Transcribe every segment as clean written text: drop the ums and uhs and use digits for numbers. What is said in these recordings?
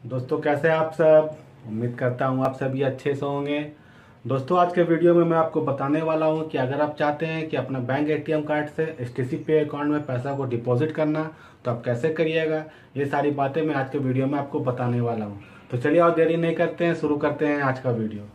दोस्तों कैसे हैं आप सब। उम्मीद करता हूँ आप सभी अच्छे से होंगे। दोस्तों आज के वीडियो में मैं आपको बताने वाला हूँ कि अगर आप चाहते हैं कि अपना बैंक एटीएम कार्ड से एचटीसी पे अकाउंट में पैसा को डिपॉजिट करना तो आप कैसे करिएगा। ये सारी बातें मैं आज के वीडियो में आपको बताने वाला हूँ। तो चलिए और देरी नहीं करते हैं, शुरू करते हैं आज का वीडियो।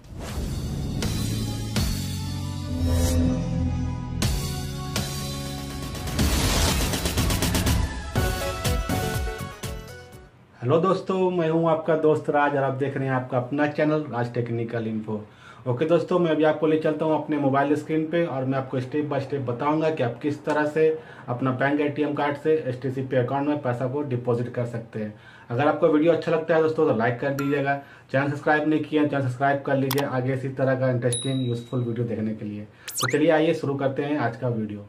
हेलो दोस्तों, मैं हूं आपका दोस्त राज और आप देख रहे हैं आपका अपना channel Raj technical info. Okay दोस्तों, मैं अभी आपको ले चलता हूं अपने मोबाइल स्क्रीन पे और मैं आपको स्टेप बाय स्टेप बताऊंगा कि आप किस तरह से अपना बैंक एटीएम कार्ड से एचटीसी पे अकाउंट में पैसा को डिपॉजिट कर सकते हैं। अगर आपको वीडियो अच्छा लगता है दोस्तों तो लाइक कर दीजिएगा। चैनल सब्सक्राइब नहीं किया चैनल सब्सक्राइब कर लीजिए आगे इसी तरह का इंटरेस्टिंग यूजफुल वीडियो देखने के लिए। तो चलिए आइए शुरू करते हैं आज का वीडियो।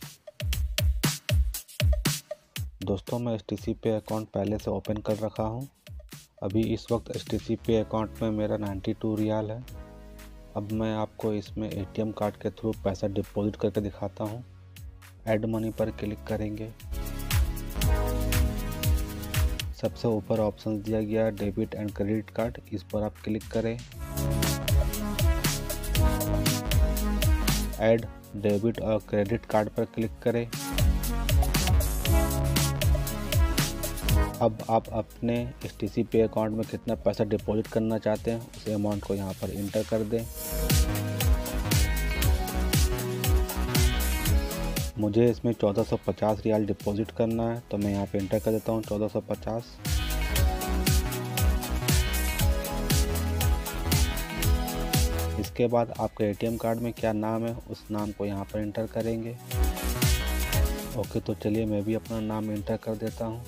दोस्तों मैं एचटीसी पे अकाउंट पहले से ओपन कर रखा हूँ। अभी इस वक्त एचटीसी पे अकाउंट में मेरा 92 रियाल है। अब मैं आपको इसमें एटीएम कार्ड के थ्रू पैसा डिपॉजिट करके दिखाता हूँ। ऐड मनी पर क्लिक करेंगे। सबसे ऊपर ऑप्शन दिया गया डेबिट एंड क्रेडिट कार्ड, इस पर आप क्लिक करें। ऐड डेबिट और क्रेडिट कार्ड पर क्लिक करें। अब आप अपने एचटीसी पे अकाउंट में कितना पैसा डिपॉजिट करना चाहते हैं उस अमाउंट को यहाँ पर इंटर कर दें। मुझे इसमें 1450 रियाल डिपॉजिट करना है तो मैं यहाँ पे इंटर कर देता हूँ 1450। इसके बाद आपके एटीएम कार्ड में क्या नाम है उस नाम को यहाँ पर इंटर करेंगे। ओके, तो चलिए मैं भी अपना नाम इंटर कर देता हूँ।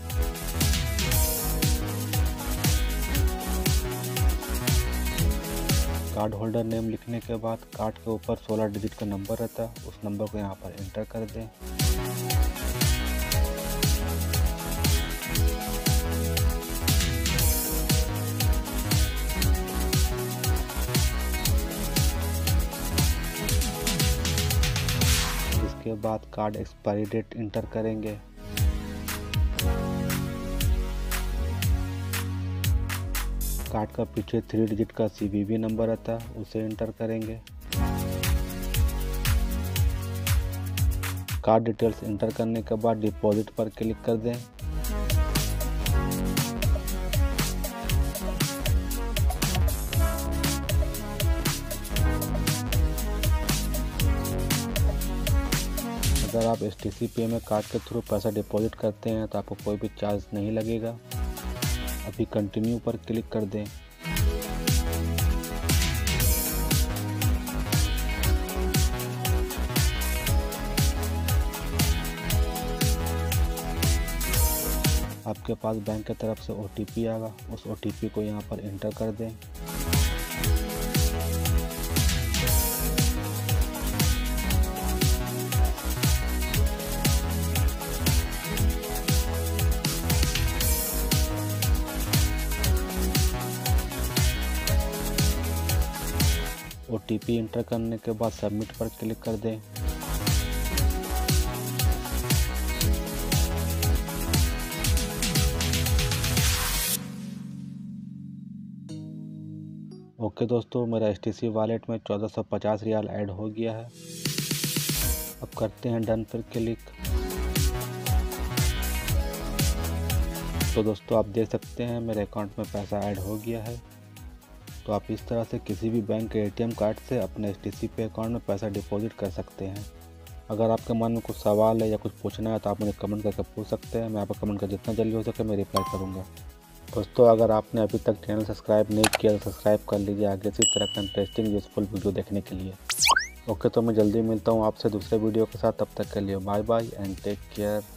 कार्ड होल्डर नेम लिखने के बाद कार्ड के ऊपर 16 डिजिट का नंबर रहता है, उस नंबर को यहाँ पर एंटर कर दें। इसके बाद कार्ड एक्सपायरी डेट इंटर करेंगे। कार्ड का पीछे 3 डिजिट का CVV नंबर आता है, उसे इंटर करेंगे। कार्ड डिटेल्स इंटर करने के बाद डिपॉजिट पर क्लिक कर दें। अगर आप एचटीसी पे में कार्ड के थ्रू पैसा डिपॉजिट करते हैं तो आपको कोई भी चार्ज नहीं लगेगा। अभी कंटिन्यू पर क्लिक कर दें। आपके पास बैंक की तरफ से OTP आएगा, उस OTP को यहाँ पर एंटर कर दें। OTP इंटर करने के बाद सबमिट पर क्लिक कर दें। ओके दोस्तों, मेरा एचटीसी वॉलेट में 1450 रियाल ऐड हो गया है। अब करते हैं डन पर क्लिक। तो दोस्तों आप देख सकते हैं मेरे अकाउंट में पैसा ऐड हो गया है। तो आप इस तरह से किसी भी बैंक के एटीएम कार्ड से अपने एचटीसी पे अकाउंट में पैसा डिपॉजिट कर सकते हैं। अगर आपके मन में कुछ सवाल है या कुछ पूछना है तो आप मुझे कमेंट करके पूछ सकते हैं। मैं आपका कमेंट कर जितना जल्दी हो सके मैं रिप्लाई करूँगा। दोस्तों अगर आपने अभी तक चैनल सब्सक्राइब नहीं किया तो सब्सक्राइब कर लीजिए आगे इसी तरह का इंटरेस्टिंग यूजफुल वीडियो देखने के लिए। ओके, तो मैं जल्दी मिलता हूँ आपसे दूसरे वीडियो के साथ। तब तक के लिए bye bye and take care.